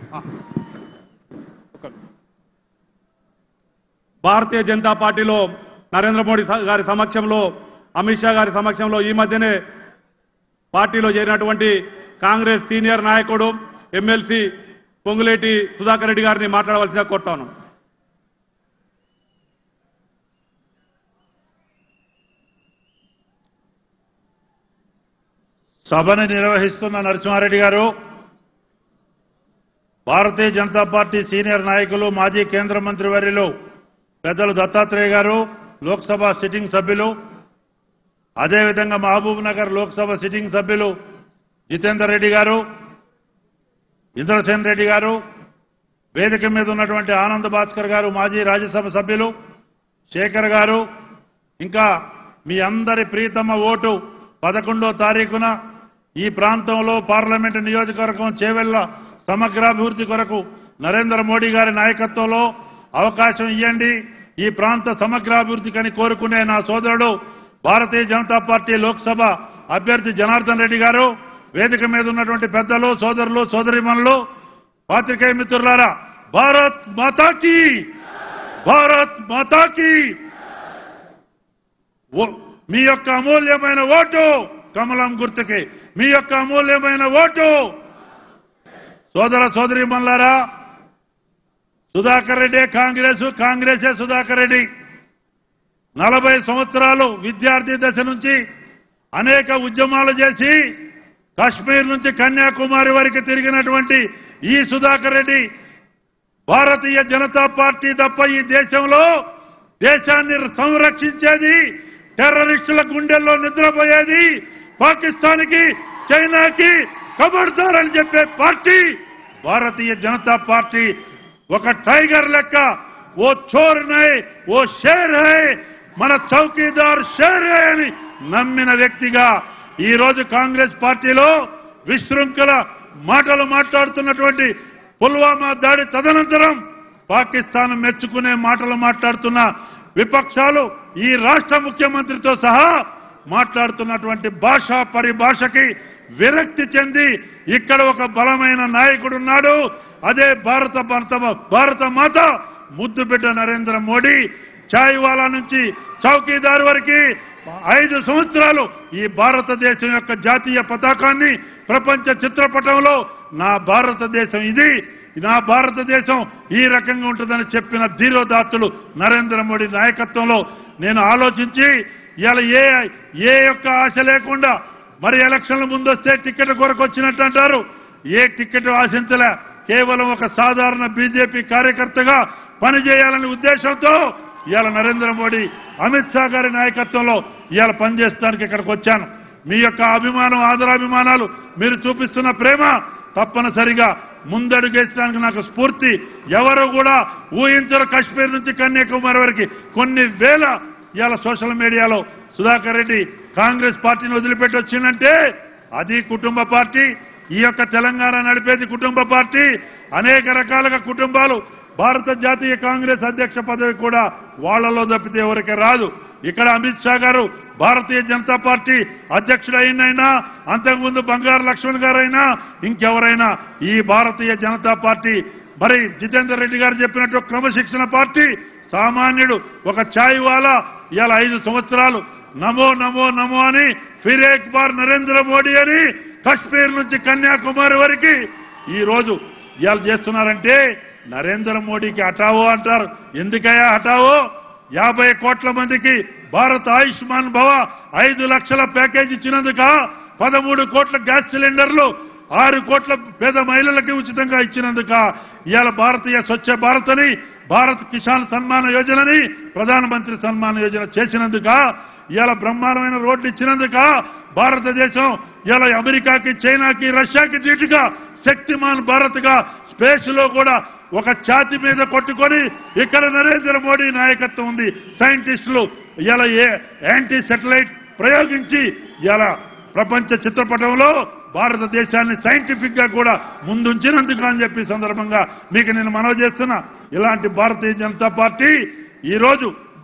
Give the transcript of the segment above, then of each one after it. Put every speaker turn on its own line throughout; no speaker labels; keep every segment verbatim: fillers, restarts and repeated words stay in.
భారతీయ జనతా పార్టీలో నరేంద్ర మోడీ గారి సమక్షంలో అమిత్ షా గారి సమక్షంలో ఈ మధ్యనే పార్టీలో చేరినటువంటి కాంగ్రెస్ సీనియర్ నాయకుడు ఎమ్మెల్సీ పొంగులేటి సుధాకర్ రెడ్డి గారిని మాట్లాడవలసిగా కోరుతాను.
సభను నిర్వహిస్తున్న నరసింహారెడ్డి గారు, భారతీయ జనతా పార్టీ సీనియర్ నాయకులు మాజీ కేంద్ర మంత్రి వర్యులు పెద్దలు దత్తాత్రేయ గారు, లోక్సభ సిట్టింగ్ సభ్యులు, అదేవిధంగా మహబూబ్ నగర్ లోక్సభ సిట్టింగ్ సభ్యులు జితేందర్ రెడ్డి గారు, ఇంద్రసేన్ రెడ్డి గారు, వేదిక మీద ఉన్నటువంటి ఆనంద్ భాస్కర్ గారు మాజీ రాజ్యసభ సభ్యులు, శేఖర్ గారు, ఇంకా మీ అందరి ప్రీతమ ఓటు పదకొండో తారీఖున ఈ ప్రాంతంలో పార్లమెంటు నియోజకవర్గం చేవెళ్ల సమగ్రాభివృద్ధి కొరకు నరేంద్ర మోడీ గారి నాయకత్వంలో అవకాశం ఇవ్వండి, ఈ ప్రాంత సమగ్రాభివృద్ధికని కోరుకునే నా సోదరుడు భారతీయ జనతా పార్టీ లోక్సభ అభ్యర్థి జనార్దన్ రెడ్డి గారు, వేదిక మీద ఉన్నటువంటి పెద్దలు, సోదరులు, సోదరిమణులు, పాత్రికేయ మిత్రులారా, భారత్ మాతాకి భారత్ మాతాకి మీ యొక్క అమూల్యమైన ఓటు కమలం గుర్తుకి, మీ యొక్క అమూల్యమైన ఓటు. సోదర సోదరిమణులారా, సుధాకర్ రెడ్డి కాంగ్రెస్, కాంగ్రెసే సుధాకర్ రెడ్డి. నలభై సంవత్సరాలు విద్యార్థి దశ నుంచి అనేక ఉద్యమాలు చేసి కాశ్మీర్ నుంచి కన్యాకుమారి వరకు తిరిగినటువంటి ఈ సుధాకర్ రెడ్డి భారతీయ జనతా పార్టీ తప్ప ఈ దేశంలో దేశాన్ని సంరక్షించేది, టెర్రరిస్టుల గుండెల్లో నిద్రపోయేది, పాకిస్తాన్కి చైనాకి కబడ్దారని చెప్పే పార్టీ భారతీయ జనతా పార్టీ. ఒక టైగర్ లెక్క ఓ చోర్ నై ఓ షేర్ హై, మన చౌకీదార్ షేర్ హై అని నమ్మిన వ్యక్తిగా ఈ రోజు కాంగ్రెస్ పార్టీలో విశృంఖల మాటలు మాట్లాడుతున్నటువంటి పుల్వామా దాడి తదనంతరం పాకిస్తాన్ మెచ్చుకునే మాటలు మాట్లాడుతున్న విపక్షాలు ఈ రాష్ట్ర ముఖ్యమంత్రితో సహా మాట్లాడుతున్నటువంటి భాషా పరిభాషకి విరక్తి చెంది ఇక్కడ ఒక బలమైన నాయకుడున్నాడు, అదే భారత భారత మాత ముద్దు బిడ్డ నరేంద్ర మోడీ. చాయ్వాలా నుంచి చౌకీదార్ వరకు ఐదు సంవత్సరాలు ఈ భారతదేశం యొక్క జాతీయ పతాకాన్ని ప్రపంచ చిత్రపటంలో నా భారతదేశం ఇది, నా భారతదేశం ఈ రకంగా ఉంటుందని చెప్పిన ధీరోదాత్తులు నరేంద్ర మోడీ నాయకత్వంలో నేను ఆలోచించి ఇలా ఏ ఏ యొక్క ఆశ లేకుండా మరి ఎలక్షన్ల ముందు వస్తే టికెట్ కొరకు వచ్చినట్టు అంటారు, ఏ టికెట్ ఆశించలే, కేవలం ఒక సాధారణ బీజేపీ కార్యకర్తగా పనిచేయాలనే ఉద్దేశంతో ఇవాళ నరేంద్ర మోడీ అమిత్ షా గారి నాయకత్వంలో ఇవాళ పనిచేస్తానికి ఇక్కడికి వచ్చాను. మీ యొక్క అభిమానం, ఆదరాభిమానాలు, మీరు చూపిస్తున్న ప్రేమ తప్పనిసరిగా ముందడుగేసడానికి నాకు స్ఫూర్తి. ఎవరు కూడా ఊహించరు కాశ్మీర్ నుంచి కన్యాకుమారి వరకు కొన్ని వేల ఇవాళ సోషల్ మీడియాలో సుధాకర్ రెడ్డి కాంగ్రెస్ పార్టీని వదిలిపెట్టి వచ్చిందంటే అది కుటుంబ పార్టీ. ఈ యొక్క తెలంగాణ నడిపేది కుటుంబ పార్టీ. అనేక రకాలుగా కుటుంబాలు భారత జాతీయ కాంగ్రెస్ అధ్యక్ష పదవి కూడా వాళ్లలో తప్పితే ఎవరికి రాదు. ఇక్కడ అమిత్ షా గారు భారతీయ జనతా పార్టీ అధ్యక్షుడైనైనా, అంతకుముందు బంగారు లక్ష్మణ్ గారైనా, ఇంకెవరైనా ఈ భారతీయ జనతా పార్టీ మరి జితేందర్ రెడ్డి గారు చెప్పినట్టు క్రమశిక్షణ పార్టీ. సామాన్యుడు ఒక ఛాయ్ వాలా ఇవాళ ఐదు సంవత్సరాలు నమో నమో నమో అని ఫిర్ ఏక్ బార్ నరేంద్ర మోడీ అని కశ్మీర్ నుంచి కన్యాకుమారి వరకు ఈ రోజు ఇవాళ చేస్తున్నారంటే నరేంద్ర మోడీకి హఠావో అంటారు. ఎందుకయ్యా హఠావో? యాభై కోట్ల మందికి భారత్ ఆయుష్మాన్ భవ ఐదు లక్షల ప్యాకేజ్ ఇచ్చినందుక, పదమూడు కోట్ల గ్యాస్ సిలిండర్లు, ఆరు కోట్ల పేద మహిళలకి ఉచితంగా ఇచ్చినందుక, ఇవాళ భారతీయ స్వచ్ఛ భారత్ అని, భారత్ కిసాన్ సన్మాన యోజనని ప్రధానమంత్రి సన్మాన యోజన చేసినందుక, ఇవాళ బ్రహ్మాండమైన రోడ్లు ఇచ్చినందుక, భారతదేశం ఇలా అమెరికాకి, చైనాకి, రష్యాకి ధీటుగా శక్తిమాన్ భారత్ గా స్పేస్ లో కూడా ఒక ఛాతి మీద కొట్టుకొని ఇక్కడ నరేంద్ర మోడీ నాయకత్వం ఉంది. సైంటిస్టులు ఇలా ఏ యాంటీ సెటిలైట్ ప్రయోగించి ఇలా ప్రపంచ చిత్రపటంలో భారతదేశాన్ని సైంటిఫిక్ గా కూడా ముందుంచినందుకు అని చెప్పి సందర్భంగా మీకు నేను మనవి చేస్తున్నా. ఇలాంటి భారతీయ జనతా పార్టీ ఈ రోజు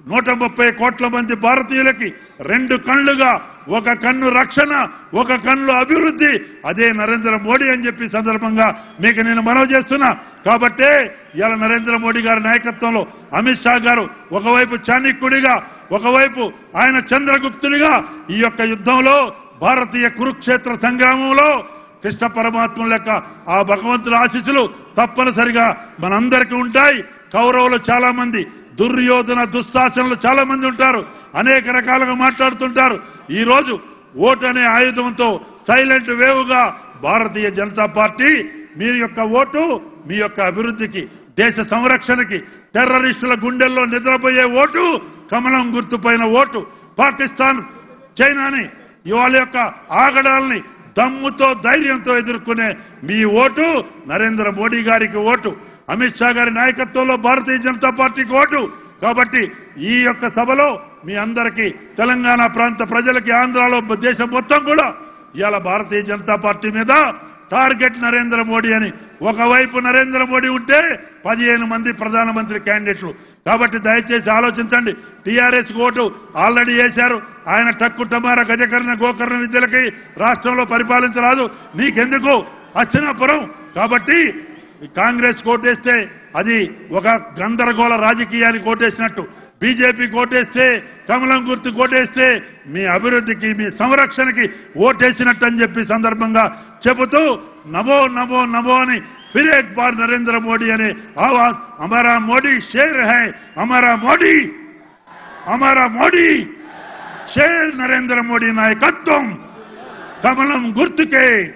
నూట ముప్పై కోట్ల మంది భారతీయులకి రెండు కళ్ళుగా ఒక కన్ను రక్షణ, ఒక కన్ను అభివృద్ధి, అదే నరేంద్ర మోడీ అని చెప్పి సందర్భంగా మీకు నేను మనవి చేస్తున్నా. కాబట్టే ఇవాళ నరేంద్ర మోడీ గారి నాయకత్వంలో అమిత్ షా గారు ఒకవైపు చాణక్యుడిగా, ఒకవైపు ఆయన చంద్రగుప్తుడిగా ఈ యొక్క యుద్ధంలో భారతీయ కురుక్షేత్ర సంగ్రామంలో కృష్ణ పరమాత్మ లెక్క ఆ భగవంతుల ఆశీస్సులు తప్పనిసరిగా మనందరికీ ఉంటాయి. కౌరవులు చాలా మంది, దుర్యోధన దుశ్శాసనలు చాలా మంది ఉంటారు, అనేక రకాలుగా మాట్లాడుతుంటారు. ఈ రోజు ఓటు అనే ఆయుధంతో సైలెంట్ వేవ్గా భారతీయ జనతా పార్టీ మీ యొక్క ఓటు మీ యొక్క అభివృద్ధికి, దేశ సంరక్షణకి, టెర్రరిస్టుల గుండెల్లో నిద్రపోయే ఓటు కమలం గుర్తుపైన ఓటు, పాకిస్తాన్ చైనాని ఇవాళ యొక్క ఆగడాల్ని దమ్ముతో ధైర్యంతో ఎదుర్కొనే మీ ఓటు నరేంద్ర మోడీ గారికి ఓటు, అమిత్ షా గారి నాయకత్వంలో భారతీయ జనతా పార్టీకి ఓటు. కాబట్టి ఈ యొక్క సభలో మీ అందరికీ, తెలంగాణ ప్రాంత ప్రజలకి, ఆంధ్రాలో దేశం మొత్తం కూడా ఇవాళ భారతీయ జనతా పార్టీ మీద టార్గెట్ నరేంద్ర మోడీ అని. ఒకవైపు నరేంద్ర మోడీ ఉంటే పదిహేను మంది ప్రధానమంత్రి క్యాండిడేట్లు. కాబట్టి దయచేసి ఆలోచించండి. టీఆర్ఎస్ ఓటు ఆల్రెడీ వేశారు. ఆయన టక్కు టమారా గజకర్ణ గోకర్ణ విద్యలకి రాష్ట్రంలో పరిపాలించరాదు, నీకెందుకు అచ్చనాపురం. కాబట్టి కాంగ్రెస్ కోటేస్తే అది ఒక గందరగోళ రాజకీయానికి కోటేసినట్టు, బీజేపీ కోటేస్తే, కమలం గుర్తు కోటేస్తే మీ అభివృద్ధికి, మీ సంరక్షణకి ఓటేసినట్టు అని చెప్పి సందర్భంగా చెబుతూ నమో నమో నమో అని ఫిర్ ఏక్ బార్ నరేంద్ర మోడీ అనే ఆవాజ్, హమారా మోడీ షేర్ హై, హమారా మోడీ హమారా మోడీ షేర్, నరేంద్ర మోడీ నాయకత్వం కమలం గుర్తుకే.